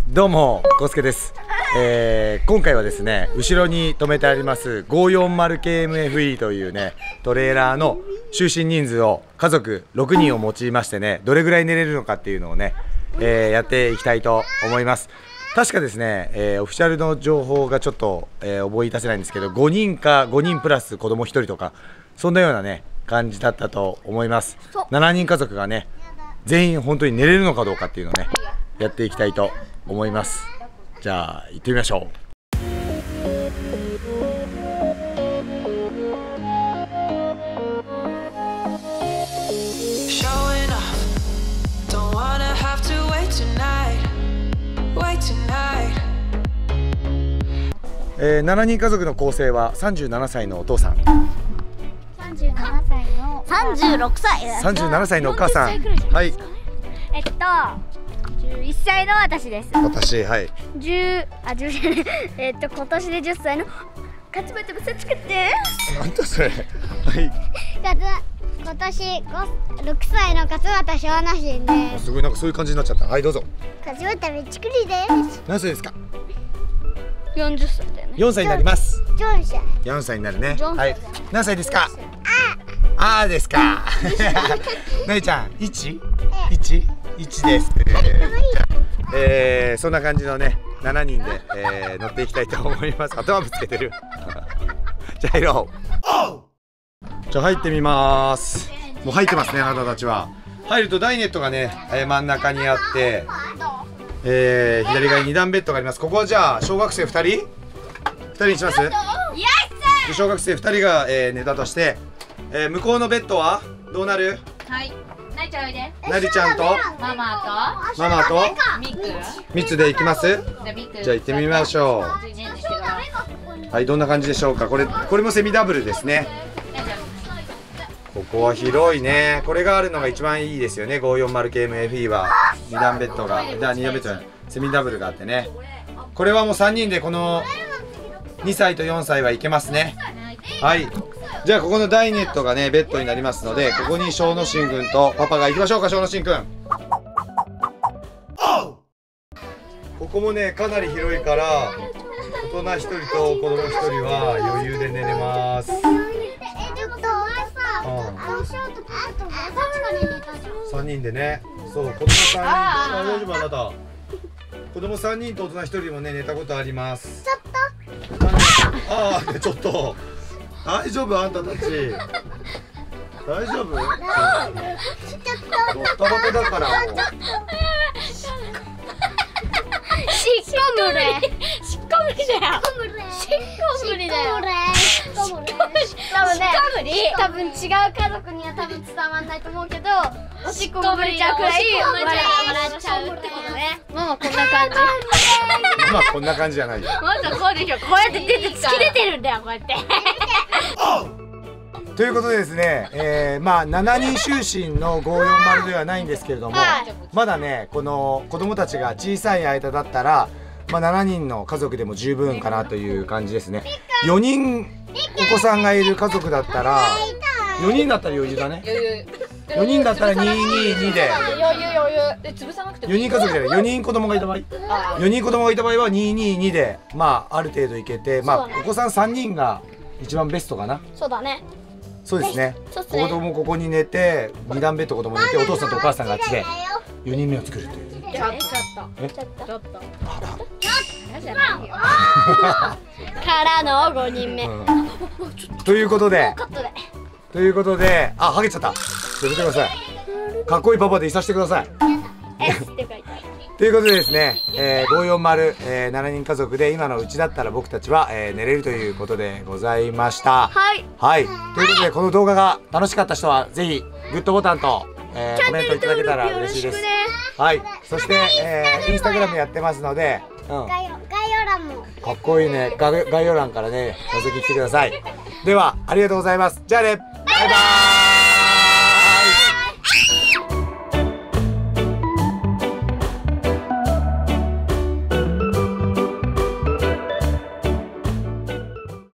どうも、コウスケです。今回はですね、後ろに止めてあります 540KMFE というね、トレーラーの就寝人数を家族6人を用いましてね、どれぐらい寝れるのかっていうのをね、やっていきたいと思います。確かですね、オフィシャルの情報がちょっと、覚え出せないんですけど、5人か5人プラス子供1人とか、そんなようなね、感じだったと思います。7人家族がね、全員本当に寝れるのかどうかっていうのをね、やっていきたいと思います。じゃあ行ってみましょう。7人家族の構成は37歳のお父さん、 37歳の36歳、 37歳のお母さん、はい、 11歳の私です。 私、はい、 今年で10歳の勝俣ぶさちくです。 なんだそれ。はい。 今年6歳の勝俣小那心です。 すごい、なんかそういう感じになっちゃった。はい、どうぞ。 勝俣めちくりです。 何歳ですか。 40歳だよね。 4歳になります。 4歳。 4歳になるね。はい。何歳ですか。あーですか。なえちゃん、1です。そんな感じのね、7人で、乗っていきたいと思います。頭ぶつけてる。じゃあ入ろう。じゃあ入ってみます。もう入ってますね、あなたたちは。入るとダイネットがね、真ん中にあって、左側に2段ベッドがあります。ここはじゃあ小学生2人にします。小学生2人が、寝たとして、向こうのベッドはどうなる？ はい。なりちゃんおいで。 なりちゃんとママとミク。 3つで行きます。じゃあ行ってみましょう。はい、どんな感じでしょうか。これもセミダブルですね。ここは広いね。これがあるのが一番いいですよね。540KMFE は2段ベッドが、2段ベッドじゃない、セミダブルがあってね。これはもう3人でこの2歳と4歳はいけますね。はい。じゃあここのダイネットがね、ベッドになりますので、ここに小野真君とパパが行きましょうか。小野真君。ここもね、かなり広いから、大人1人と子供1人は余裕で寝れます。3人でね、そう、子供3人、大丈夫あなた。子供3人と大人1人もね、寝たことあります。ちょっと。ああ、ちょっと。大丈夫あんたたち。大丈夫？ドッタバタだからもう。 しっこむれだよ。多分違う家族には多分伝わんないと思うけど、おしっこもぶれちゃうくらい笑っちゃうってことね。ママこんな感じ。 まあこんな感じじゃないよ。 まずこうでしょ。こうやって突き出てるんだよ、こうやって。 ということでですね、まあ7人就寝の540ではないんですけれども、まだね、この子供たちが小さい間だったら、まあ7人の家族でも十分かなという感じですね。4人お子さんがいる家族だったら、4人だったら余裕だね。4人だったら222で。 余裕。潰さなくても 4人家族じゃない、4人子供がいた場合、4人子供がいた場合は222で、まあある程度いけて、まあお子さん3人が一番ベストかな。 そうだね。 そうですね。子供ここに寝て、2段ベッド子供寝て、お父さんとお母さんがあっちで4人目を作るという。 ちょっとからの5人目。 ということで、あ、ハゲちゃった。やめてください。かっこいいパパでいさせてください。ということでですね、540、7人家族で今のうちだったら僕たちは、寝れるということでございました。はい。はい。ということでこの動画が楽しかった人はぜひグッドボタンと、コメントいただけたら嬉しいです。はい。そして、インスタグラムやってますので、 概要欄も。 かっこいいね。概要欄からね、覗きに来てください。ではありがとうございます。じゃあね。バイバーイ。